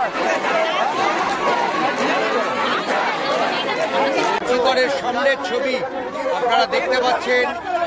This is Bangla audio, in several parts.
সামনের ছবি আপনারা দেখতে পাচ্ছেন।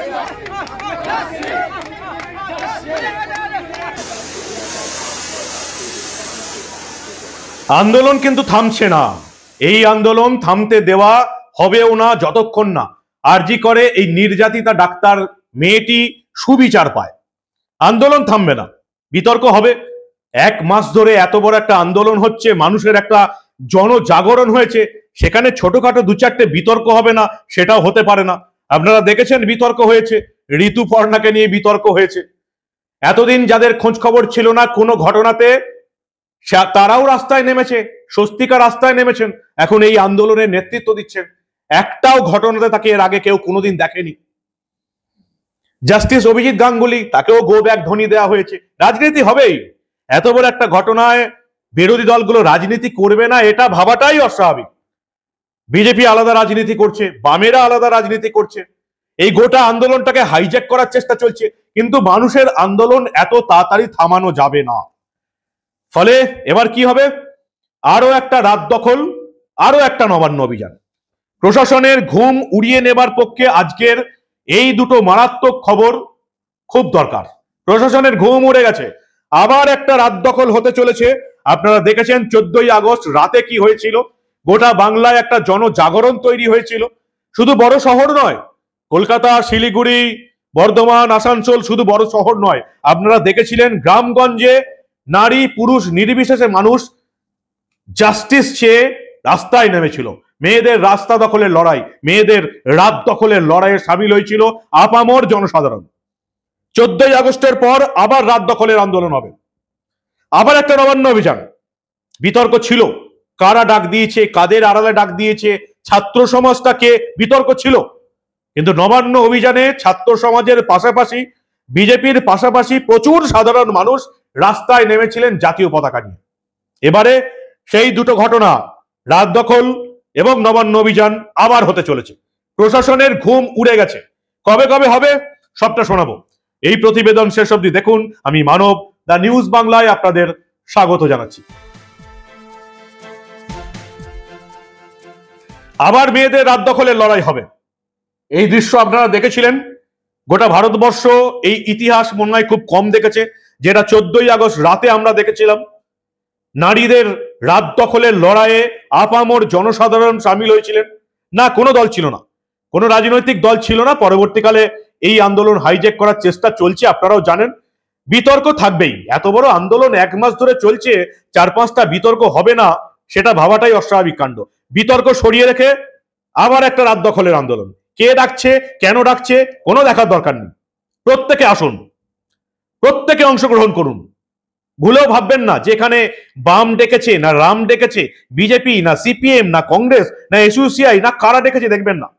আন্দোলন কিন্তু থামছে না। এই আন্দোলন থামতে দেওয়া হবেও না যতক্ষণ না আরজি করে এই নির্যাতিতা ডাক্তার মেয়েটি সুবিচার পায়। আন্দোলন থামবে না, বিতর্ক হবে। 1 মাস ধরে এত বড় একটা আন্দোলন হচ্ছে, মানুষের একটা জনজাগরণ হয়েছে, সেখানে ছোটখাটো 2-4টে বিতর্ক হবে না সেটাও হতে পারে না। আপনারা দেখেছেন বিতর্ক হয়েছে, ঋতুপর্ণাকে নিয়ে বিতর্ক হয়েছে। এতদিন যাদের খোঁজ খবর ছিল না কোনো ঘটনাতে, তারাও রাস্তায় নেমেছে, স্বস্তিকা রাস্তায় নেমেছেন, এখন এই আন্দোলনের নেতৃত্ব দিচ্ছেন। একটাও ঘটনাতে তাকে এর আগে কেউ কোনোদিন দেখেনি। জাস্টিস অভিজিৎ গাঙ্গুলি, তাকেও গো ব্যাক ধ্বনি দেওয়া হয়েছে। রাজনীতি হবেই। এত বড় একটা ঘটনায় বিরোধী দলগুলো রাজনীতি করবে না এটা ভাবাটাই অস্বাভাবিক। বিজেপি আলাদা রাজনীতি করছে, বামেরা আলাদা রাজনীতি করছে, এই গোটা আন্দোলনটাকে হাইজ্যাক করার চেষ্টা চলছে, কিন্তু মানুষের আন্দোলন এত তাড়াতাড়ি থামানো যাবে না। ফলে এবার কি হবে? আরো একটা রাত দখল, আরো একটা নবান্ন অভিযান। প্রশাসনের ঘুম উড়িয়ে নেবার পক্ষে আজকের এই দুটো মারাত্মক খবর খুব দরকার। প্রশাসনের ঘুম উড়ে গেছে, আবার একটা রাত দখল হতে চলেছে। আপনারা দেখেছেন 14ই আগস্ট রাতে কি হয়েছিল। গোটা বাংলায় একটা জনজাগরণ তৈরি হয়েছিল। শুধু বড় শহর নয়, কলকাতা, শিলিগুড়ি, বর্ধমান, আসানসোল শুধু বড় শহর নয়, আপনারা দেখেছিলেন গ্রামগঞ্জে নারী পুরুষ নির্বিশেষে মানুষ জাস্টিস চেয়ে রাস্তায় নেমেছিল। মেয়েদের রাস্তা দখলের লড়াই, মেয়েদের রাত দখলের লড়াইয়ে সামিল হয়েছিল আপামর জনসাধারণ। 14ই আগস্টের পর আবার রাত দখলের আন্দোলন হবে, আবার একটা নবান্ন অভিযান। বিতর্ক ছিল, কারা ডাক দিয়েছে, কাদের আড়ালে ডাক দিয়েছে, ছাত্র সমাজটাকে বিতর্ক ছিল। কিন্তু নবান্ন অভিযানে ছাত্র সমাজের পাশাপাশি, বিজেপির পাশাপাশি প্রচুর সাধারণ মানুষ রাস্তায় নেমেছিলেন জাতীয় পতাকা নিয়ে। এবারে সেই দুটো ঘটনা, রাত দখল এবং নবান্ন অভিযান আবার হতে চলেছে। প্রশাসনের ঘুম উড়ে গেছে। কবে কবে হবে সবটা শোনাবো। এই প্রতিবেদন শেষ অবধি দেখুন। আমি মানব, দ্য নিউজ বাংলায় আপনাদের স্বাগত জানাচ্ছি। আবার মেয়েদের রাত দখলের লড়াই হবে। এই দৃশ্য আপনারা দেখেছিলেন। গোটা ভারতবর্ষ এই ইতিহাস মনে হয় খুব কম দেখেছে, যেটা 14ই আগস্ট রাতে আমরা দেখেছিলাম। নারীদের রাত দখলের লড়াইয়ে আপামর জনসাধারণ সামিল হয়েছিলেন। না, কোনো দল ছিল না, কোনো রাজনৈতিক দল ছিল না। পরবর্তীকালে এই আন্দোলন হাইজ্যাক করার চেষ্টা চলছে, আপনারাও জানেন। বিতর্ক থাকবেই। এত বড় আন্দোলন 1 মাস ধরে চলছে, 4-5টা বিতর্ক হবে না সেটা ভাবাটাই অস্বাভাবিক কাণ্ড। বিতর্ক সরিয়ে রেখে আবার একটা রাত দখলের আন্দোলন। কে ডাকছে, কেন ডাকছে, কোনো দেখার দরকার নেই। প্রত্যেকে আসুন, প্রত্যেকে অংশগ্রহণ করুন। ভুলেও ভাববেন না যেখানে বাম ডেকেছে, না রাম ডেকেছে, বিজেপি না সিপিএম না কংগ্রেস না এসইউসিআই না কারা ডেকেছে, দেখবেন না।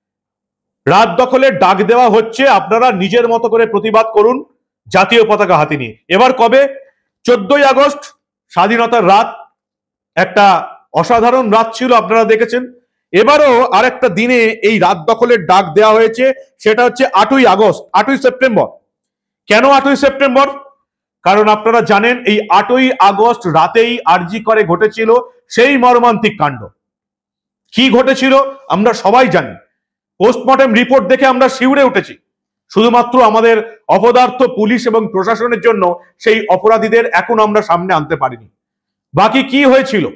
রাত দখলের ডাক দেওয়া হচ্ছে, আপনারা নিজের মতো করে প্রতিবাদ করুন জাতীয় পতাকা হাতে নিয়ে। এবার কবে? 14ই আগস্ট স্বাধীনতার রাত, একটা অসাধারণ রাত ছিল, আপনারা দেখেছেন। এবারও আরেকটা দিনে এই রাত দখলের ডাক দেওয়া হয়েছে, সেটা হচ্ছে 8ই আগস্ট, 8ই সেপ্টেম্বর। কেন 8ই সেপ্টেম্বর? কারণ আপনারা জানেন এই 8ই আগস্ট রাতেই আরজি করে ঘটেছিল সেই মর্মান্তিক কাণ্ড। কি ঘটেছিল আমরা সবাই জানি। পোস্টমর্টেম রিপোর্ট দেখে আমরা শিউরে উঠেছি। শুধুমাত্র আমাদের অপদার্থ পুলিশ এবং প্রশাসনের জন্য সেই অপরাধীদের এখন আমরা সামনে আনতে পারিনি। বাকি কি হয়েছিল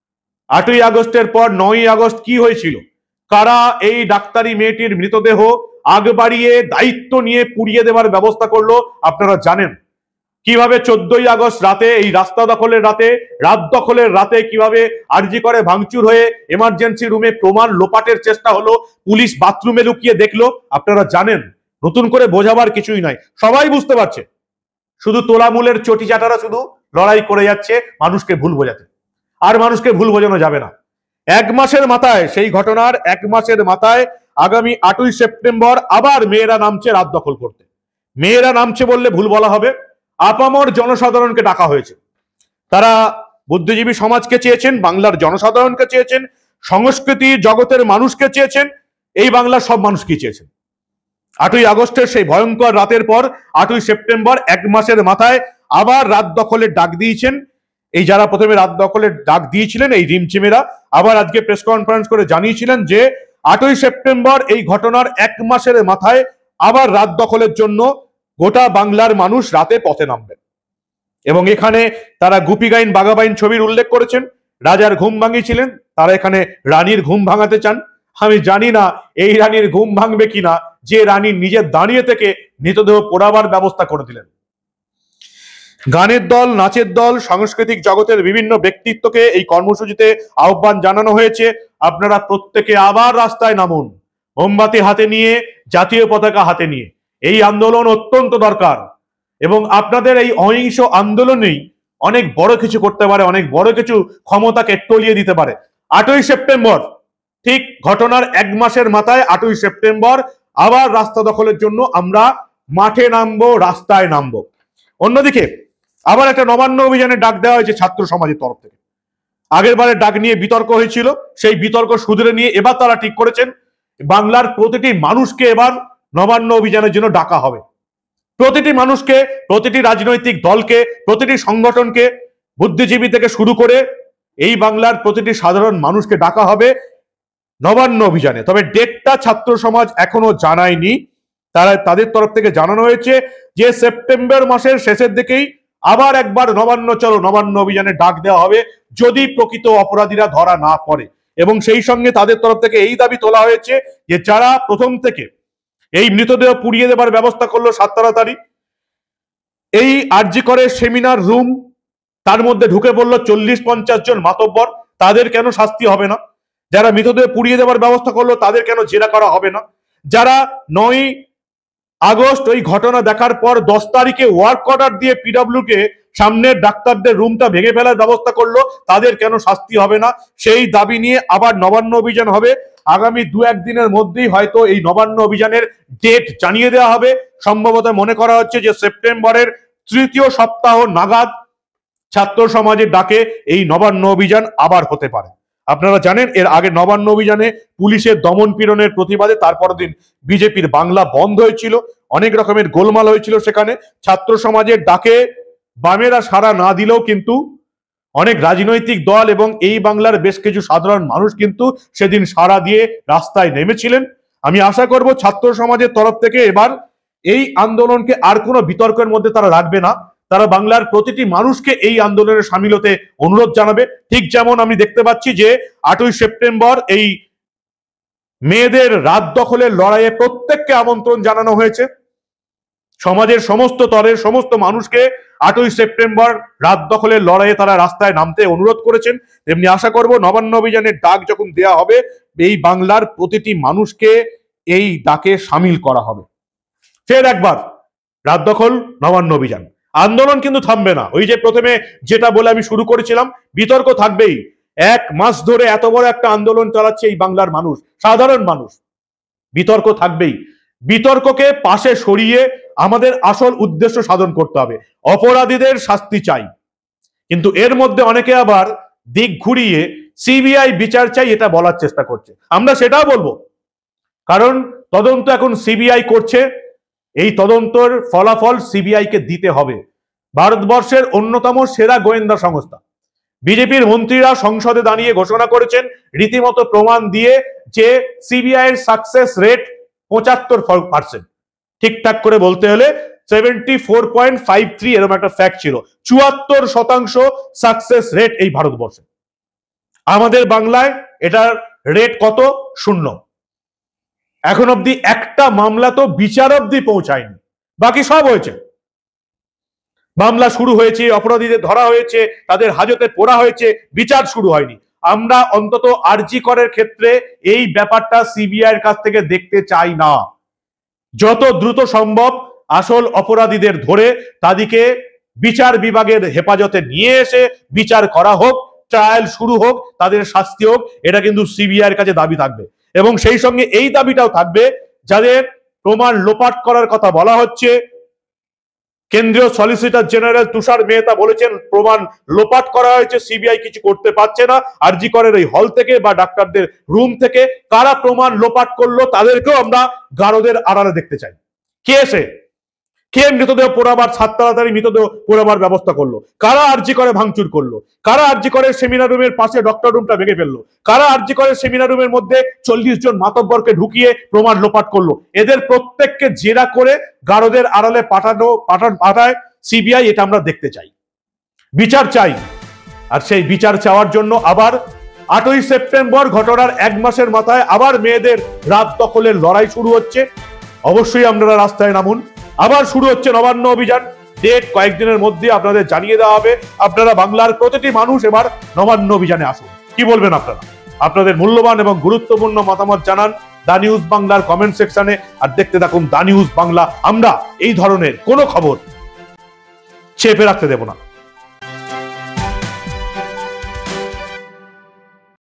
8ই আগস্টের পর 9ই আগস্ট কি হয়েছিল? কারা এই ডাক্তারি মেয়েটির মৃতদেহ আগ বাড়িয়ে দায়িত্ব নিয়ে পুড়িয়ে দেওয়ার ব্যবস্থা করলো আপনারা জানেন। কিভাবে 14ই আগস্ট রাতে, এই রাস্তা দখলের রাতে, রাত দখলের রাতে কিভাবে আরজি করে ভাঙচুর হয়ে এমার্জেন্সি রুমে প্রমাণ লোপাটের চেষ্টা হলো, পুলিশ বাথরুমে লুকিয়ে দেখলো, আপনারা জানেন। নতুন করে বোঝাবার কিছুই নাই, সবাই বুঝতে পারছে। শুধু তোলামূলের চটি চাটারা শুধু লড়াই করে যাচ্ছে মানুষকে ভুল বোঝাতে, আর মানুষকে ভুল বোঝানো যাবে না। 1 মাসের মাথায়, সেই ঘটনার 1 মাসের মাথায় আগামী 8ই সেপ্টেম্বর আবার মেয়েরা নামছে রাত দখল করতে। মেয়েরা নামছে বললে ভুল বলা হবে, আপামর জনসাধারণকে ডাকা হয়েছে। তারা বুদ্ধিজীবী সমাজকে চেয়েছেন, বাংলার জনসাধারণকে চেয়েছেন, সংস্কৃতি জগতের মানুষকে চেয়েছেন, এই বাংলার সব মানুষকে চেয়েছেন। 8ই আগস্টের সেই ভয়ঙ্কর রাতের পর 8ই সেপ্টেম্বর 1 মাসের মাথায় আবার রাত দখলের ডাক দিয়েছেন। এই যারা প্রথমে রাত দখলের ডাক দিয়েছিলেন এই রিমচিমেরা আবার আজকে প্রেস কনফারেন্স করে জানিয়েছিলেন যে 8ই সেপ্টেম্বর এই ঘটনার 1 মাসের মাথায় আবার রাত দখলের জন্য গোটা বাংলার মানুষ রাতে পথে নামবেন। এবং এখানে তারা গুপিগাইন বাঘাবাইন ছবির উল্লেখ করেছেন, রাজার ঘুম ভাঙিয়েছিলেন, তারা এখানে রানীর ঘুম ভাঙাতে চান। আমি জানি না এই রানীর ঘুম ভাঙবে কিনা যে রানী নিজের দাঁড়িয়ে থেকে মৃতদেহ পোড়াবার ব্যবস্থা করে দিলেন। গানের দল, নাচের দল, সাংস্কৃতিক জগতের বিভিন্ন ব্যক্তিত্বকে এই কর্মসূচিতে আহ্বান জানানো হয়েছে, আপনারা প্রত্যেকে আবার রাস্তায় নামুন, মোমবাতি হাতে নিয়ে, জাতীয় পতাকা হাতে নিয়ে। এই আন্দোলন অত্যন্ত দরকার এবং আপনাদের এই অহিংস আন্দোলনেই অনেক বড় কিছু করতে পারে, অনেক বড় কিছু ক্ষমতাকে টলিয়ে দিতে পারে। 8ই সেপ্টেম্বর ঠিক ঘটনার 1 মাসের মাথায় 8ই সেপ্টেম্বর আবার রাস্তা দখলের জন্য আমরা মাঠে নামবো, রাস্তায় নামবো। অন্যদিকে আবার একটা নবান্ন অভিযানের ডাক দেওয়া হয়েছে ছাত্র সমাজের তরফ থেকে। আগের বারের ডাক নিয়ে বিতর্ক হয়েছিল, সেই বিতর্ক শুধরে নিয়ে এবার তারা ঠিক করেছেন বাংলার প্রতিটি মানুষকে এবার নবান্ন অভিযানের জন্য ডাকা হবে। প্রতিটি মানুষকে, প্রতিটি রাজনৈতিক দলকে, প্রতিটি সংগঠনকে, বুদ্ধিজীবী থেকে শুরু করে এই বাংলার প্রতিটি সাধারণ মানুষকে ডাকা হবে নবান্ন অভিযানে। তবে ডেটটা ছাত্র সমাজ এখনো জানায়নি, তাদের তরফ থেকে জানানো হয়েছে যে সেপ্টেম্বর মাসের শেষের দিকেই আবার একবার নবান্ন চলো নবান্ন অভিযানে ডাক দেওয়া হবে, যদি প্রকৃত অপরাধীরা ধরা না পড়ে। এবং সেই সঙ্গে তাদের তরফ থেকে এই দাবি তোলা হয়েছে যে যারা প্রথম থেকে এই মৃতদেহ পুড়িয়ে দেবার ব্যবস্থা করলো 7 তাড়াতাড়ি, এই আরজি করে সেমিনার রুম, তার মধ্যে ঢুকে পড়লো 40-50 জন মাতব্বর, তাদের কেন শাস্তি হবে না? যারা মৃতদেহ পুড়িয়ে দেওয়ার ব্যবস্থা করলো তাদের কেন জেরা করা হবে না? যারা 9ই আগস্ট ওই ঘটনা দেখার পর 10 তারিখে ওয়ার্ক অর্ডার দিয়ে পিডব্লিউ কে সামনের ডাক্তারদের রুমটা ভেঙে ফেলার ব্যবস্থা করলো, তাদের কেন শাস্তি হবে না? সেই দাবি নিয়ে আবার নবান্ন অভিযান হবে। আগামী 2-1 দিনের মধ্যেই হয়তো এই নবান্ন অভিযানের ডেট জানিয়ে দেওয়া হবে। সম্ভবত মনে করা হচ্ছে যে সেপ্টেম্বরের 3য় সপ্তাহ নাগাদ ছাত্র সমাজের ডাকে এই নবান্ন অভিযান আবার হতে পারে। আপনারা জানেন এর আগে নবান্ন অভিযানে পুলিশের দমন পীড়নের প্রতিবাদে তারপরের দিন বিজেপির বাংলা বন্ধ হয়েছিল, অনেক রকমের গোলমাল হয়েছিল। সেখানে ছাত্র সমাজের ডাকে বামেরা সাড়া না দিলেও কিন্তু অনেক রাজনৈতিক দল এবং এই বাংলার বেশ কিছু সাধারণ মানুষ কিন্তু সেদিন সাড়া দিয়ে রাস্তায় নেমেছিলেন। আমি আশা করব ছাত্র সমাজের তরফ থেকে এবার এই আন্দোলনকে আর কোনো বিতর্কের মধ্যে তারা রাখবে না, তারা বাংলার প্রতিটি মানুষকে এই আন্দোলনে সামিল হতে অনুরোধ জানাবে। ঠিক যেমন আমি দেখতে পাচ্ছি যে 8ই সেপ্টেম্বর এই মেয়েদের রাত দখলের লড়াইয়ে প্রত্যেককে আমন্ত্রণ জানানো হয়েছে। সমাজের সমস্ত স্তরের সমস্ত মানুষকে 8ই সেপ্টেম্বর রাত দখলের লড়াইয়ে তারা রাস্তায় নামতে অনুরোধ করেছেন। তেমনি আশা করব নবান্ন অভিযানের ডাক যখন দেয়া হবে এই বাংলার প্রতিটি মানুষকে এই ডাকে সামিল করা হবে। ফের একবার রাত দখল, নবান্ন অভিযান, আন্দোলন কিন্তু থামবে না। ওই যে প্রথমে যেটা বলে আমি শুরু করেছিলাম, বিতর্ক থাকবেই। 1 মাস ধরে এত বড় একটা আন্দোলন চালাচ্ছে এই বাংলার মানুষ, সাধারণ মানুষ, বিতর্ক থাকবেই। বিতর্ককে পাশে সরিয়ে আমাদের আসল উদ্দেশ্য সাধন করতে হবে। অপরাধীদের শাস্তি চাই, কিন্তু এর মধ্যে অনেকে আবার দিক ঘুরিয়ে সিবিআই বিচার চাই এটা বলার চেষ্টা করছে। আমরা সেটাও বলবো, কারণ তদন্ত এখন সিবিআই করছে, এই তদন্তর ফলাফল সিবিআই কে দিতে হবে। ভারতবর্ষের অন্যতম সেরা গোয়েন্দা সংস্থা, বিজেপির মন্ত্রীরা সংসদে দাঁড়িয়ে ঘোষণা করেছেন রীতিমতো প্রমাণ দিয়ে যে সিবিআই এর সাকসেস রেট 75%। ঠিকঠাক করে বলতে হলে 74.53 এরকম একটা ফ্যাক্ট ছিল। 74% সাকসেস রেট এই ভারতবর্ষে। আমাদের বাংলায় এটার রেট কত? 0। এখন অব্দি একটা মামলা তো বিচার অব্দি পৌঁছায়নি, বাকি সব হয়েছে। মামলা শুরু হয়েছে, অপরাধীদের ধরা হয়েছে, তাদের হাজতে পোড়া হয়েছে, বিচার শুরু হয়নি। আমরা অন্তত আরজি করের ক্ষেত্রে এই ব্যাপারটা সিবিআই এর কাছ থেকে দেখতে চাই না। যত দ্রুত সম্ভব আসল অপরাধীদের ধরে তাদেরকে বিচার বিভাগের হেফাজতে নিয়ে এসে বিচার করা হোক, ট্রায়াল শুরু হোক, তাদের শাস্তি হোক, এটা কিন্তু সিবিআই এর কাছে দাবি থাকবে। এবং সেই সঙ্গে এই দাবিটাও থাকবে যাদের প্রমাণ লোপাট করার কথা বলা হচ্ছে। কেন্দ্রীয় সলিসিটর জেনারেল তুষার মেহতা বলেছেন প্রমাণ লোপাট করা হয়েছে, সিবিআই কিছু করতে পারছে না। আরজি করের এই হল থেকে বা ডাক্তারদের রুম থেকে কারা প্রমাণ লোপাট করলো তাদেরকেও আমরা গারদের আড়ালে দেখতে চাই। কে সে? কে মৃতদেহ পোড়াবার 7 তাড়াতাড়ি মৃতদেহ পোড়াবার ব্যবস্থা করলো? কারা আরজি করে ভাঙচুর করলো? কারা আরজি করে সেমিনার রুমের পাশে ডক্টর রুমটা ভেঙে ফেললো? কারা আরজি করে সেমিনার রুমের মধ্যে 40 জন মাতব্বরকে ঢুকিয়ে প্রমাণ লোপাট করলো? এদের প্রত্যেককে জেরা করে গারদের আড়ালে পাঠায় সিবিআই। এটা আমরা দেখতে চাই, বিচার চাই। আর সেই বিচার চাওয়ার জন্য আবার 8ই সেপ্টেম্বর ঘটনার 1 মাসের মাথায় আবার মেয়েদের রাত দখলের লড়াই শুরু হচ্ছে। অবশ্যই আপনারা রাস্তায় নামুন। আবার শুরু হচ্ছে নবান্ন অভিযান। ডেট কয়েকদিনের মধ্যে আপনাদের জানিয়ে দেওয়া হবে। আপনারা বাংলার প্রতিটি মানুষ এবার নবান্ন অভিযানে আসুন। কি বলবেন আপনারা? আপনাদের মূল্যবান এবং গুরুত্বপূর্ণ মতামত জানান দা নিউজ বাংলার কমেন্ট সেকশনে। আর দেখতে থাকুন দা নিউজ বাংলা। আমরা এই ধরনের কোনো খবর চেপে রাখতে দেব না।